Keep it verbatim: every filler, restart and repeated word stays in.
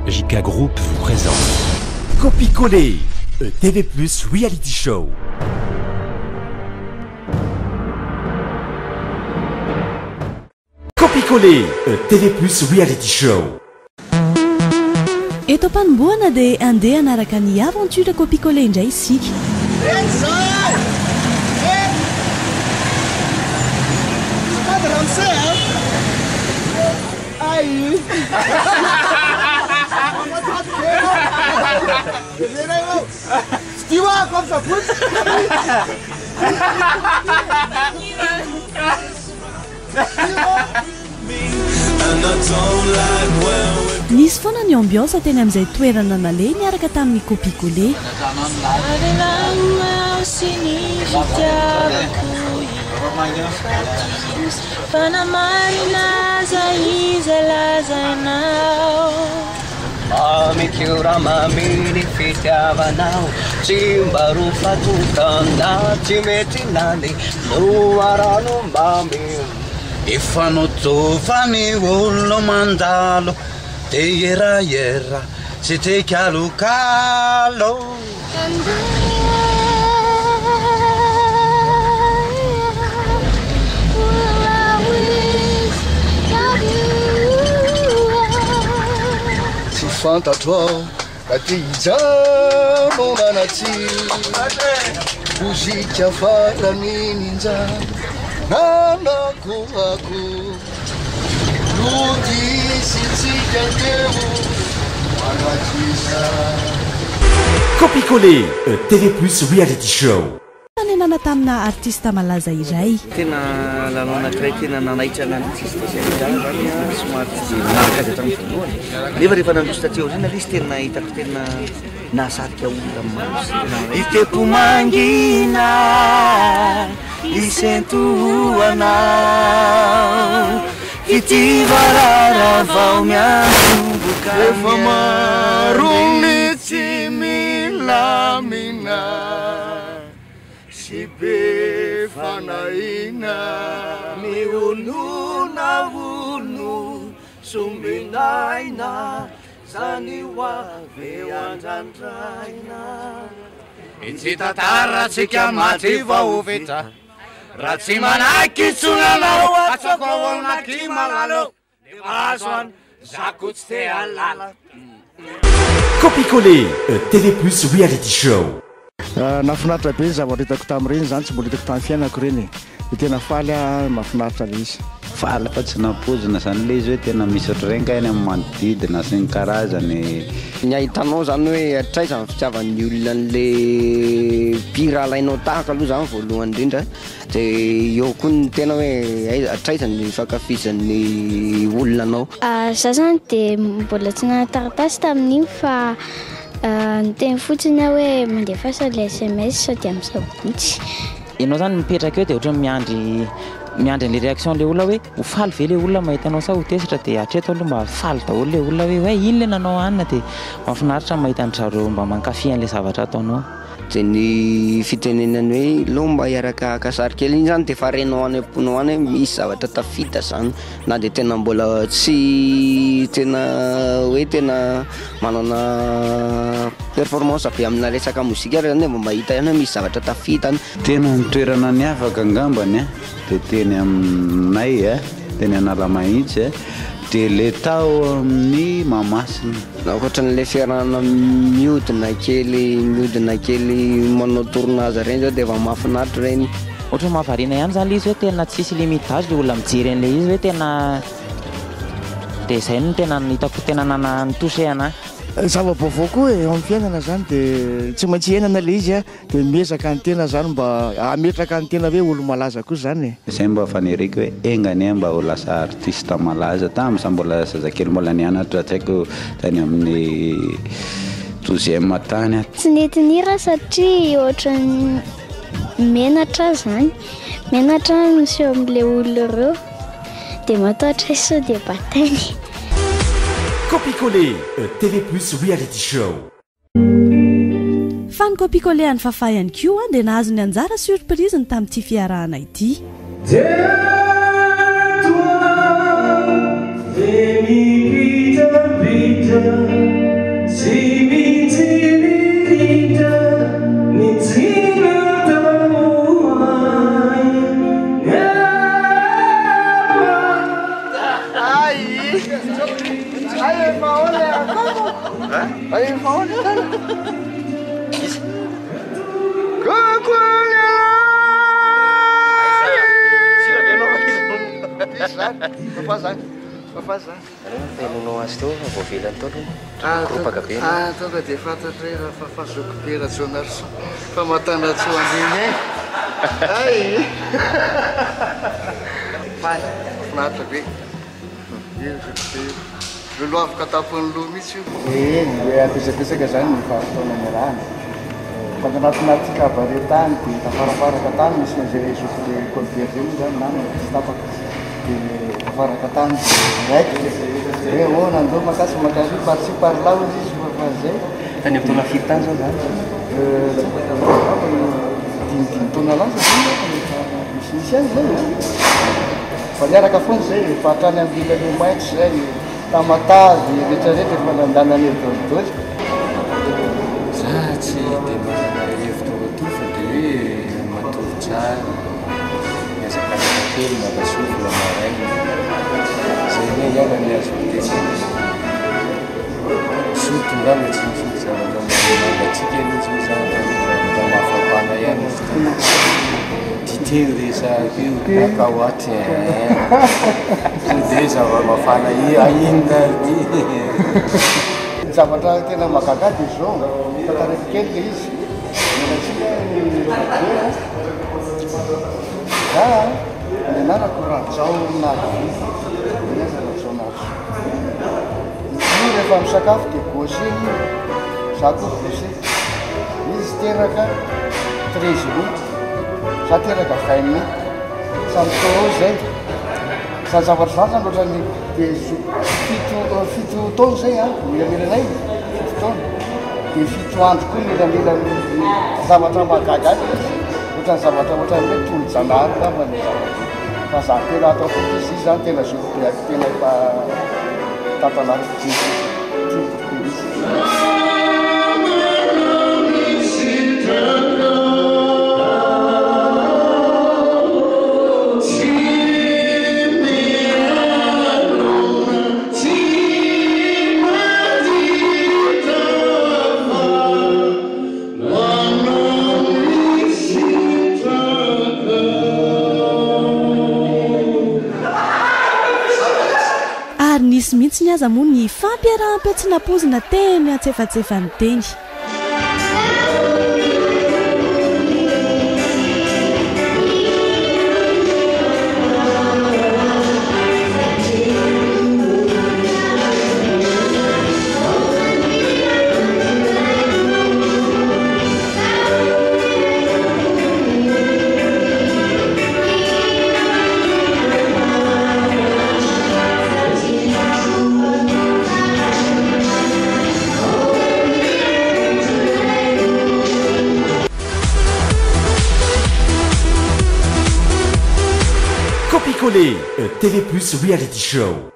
J K Group vous présente Copier-coller, E T V plus Reality Show. Copier-coller, E T V plus Reality Show. Eto mpanomboana dia andeha hanaraka ny aventure copier-coller indray isika. Nisy foana ny ambiance teny amin'izay toerana nale niaraka tamin'ny copier-coller. Amikura mamini fitiavanao Chimbaru fatutanda Chimetinani Nuarano mami Ifano tufani ulo mandalo Te yera yera Si te calukalo Fantatro Katija Monanachi Muzika fala mininja Nana kuaku Ludi sitika temu Wanachisa Copier-coller, E T V plus Reality Show. Nanenana tamina artista malaza iray. Tena lalao anankiray tena nanaitrana ny artiste zany somary tsy dia naraka azy hatramin'ny voalohany. Nefa rehefa nandrosta teo zany ilay izy tena hitako tena nahasatika olona maro sy tena itepo mangina isentoanao itivarara vao miatomboka Efa marony tsy milamina Si be fanaina Miununa unu sumbinaina Zaniwa vewandandraina Insitatara tsika mati vauvita Ratsi manaki tsunanao Atsako onaki malalo Devasoan zakutsite alala Copier-coller, E T V plus Reality Show. Nafinaritra be zavatra hitako tamin'ireny zany tsy mbola hitako tamin'ny fiainako reny. Tena faly a mahafinaritra le izy. Faly fa tsy nampozina zany le izy hoe tena misy ohatran'ireny kainy amin'ny manodidina sy ny karazany. Ny ahitanao zany hoe atraiza ny fitiavan'ny olona an'le pira alainao tahaka aloha zany voalohany indrindra dia eo koa ny tena hoe atraiza ny fankafizan'ny olona anao. Za zany dia mbola tsy nanataratasy tamin'iny fa ny teny fotsiny aho hoe mandefasa le S M S sady amin'ny sabotsy. Ianao zany mipetraka eo dia ohatran'ny miandry miandry an'le réaction le olona hoe ho faly ve le olona mahitanao sa ho tesitra dia hatreto aloha mba faly daholo le olona hoe hoe ino le nanao anina dia mahafinaritra mahita ny zareo mba mankafy an'le zavatra ataonao. Dia ny fitenenany hoe lomba iaraka kasary kely iny zany dia farenao any am-ponao any hoe misy zavatra tafita zany na dia tena mbola tsy tena hoe tena manana performance be amina resaka mozika ary zany mba mahita ihany hoe misy zavatra tafitany. Tena nitoerana ny afaka angambany dia teny aminay teny Analamahitsy dia le tao amin'ny Mahamasina. Ohatran'ilay fiarahana mihodina kely mihodina kely manao tournage ireny zao dia efa mahafinaritra ireny. Ohatra mahavariana ihany zany le izy hoe tena tsisy limitage le olona mijery an'le izy hoe tena dia izay no tena hitako tena nana nitouché anahy. Zava-baovao koa eo amin'ny fiainana zany dia tsy maintsy hiainana le izy dia miezaka ny tena zany mba ametraka ny tena hoe olo malaza koa zany. Izay mba faniriako hoe engany mba ho lasa artiste malaza tamin'izay mbola zazakely mbola nianatra tsy haiko tany amin'ny douzième tany. Tsy netinira satria ohatran'ny menatra zany menatra miseho amin'ilay olona ireo dia matahotra sao dia batainy. Copier-coller, E T V plus Reality Show. Fa ny copier-coller any fafahany koa dia nahazo ny anjara surprise ny tamin'ity fiarahana ity. Toi, fais-mi pita, pita. Ay, maole ako. Ay, maole ka. Kukulia! Sila gano'n ka Isa, papasan. Papasan. Ano, pinunong as to, mabubilan to. Ah, Grupa gabi. Ah, tonga dia fantatro hoe raha fafazoko opération arso fa matanatsoan'iny e. Ay! Finaritra be. Lolo afaka tapon'ny loha mihitsy io. Eny, hoe apesapetraka zany ny fahafotoana ny rano. Fa anatin'aty kabaretany dia tafarafaraka tany misy an'izay zokile colbert zay moa zany namana tsy tapaka. Dia tafaraka tany raiky hoe oh nandao makasy makary par-ci par-là izy izy fa zay. Tany amin'ny taona firy tany zao zany? Dimidimy taona lasa misy misy any zay. Fa niaraka foana zay fa hatrany amin'ny ilany maitso zay tamatazy rehetrarehetra efa nandanany dolidoly. Za tsy dia manana hevitra roatoy fa dia hoe matory tsara miazakazaka kely makasovola maraina zay hoe iala ny azo tena soto ngamba tsy misoto zavatra mangatsika mihitsy hoe zavatra mafapana ihany dite resaka io nakaoaty so dia zava-mafana ahinona zavatra tena makakady izy zao fatarety kely le izy menatsika za ny anarako rajao navy rajao navy io rehefa misakafo dia goseny za koa gosé izy teraka treize minutes za teraka vingt minutes samy toro zay sa zavatra zany zany ohatrany dia fito fito taona zay a milamilanay fito taona dia fito andro koa milamila zavatra mahagaga izy ohatrany zavatra ohatrany hoe tolo-janahary ngambany zavatra fa za tena atao foty izy izy zany tena zokobeaky tena efa tantanaty tiako izy. Nisy mihitsy ny aza moa ny fampiarahampy tsy napozina teny atsefatsefany teny. Copicolé, T V plus Reality Show.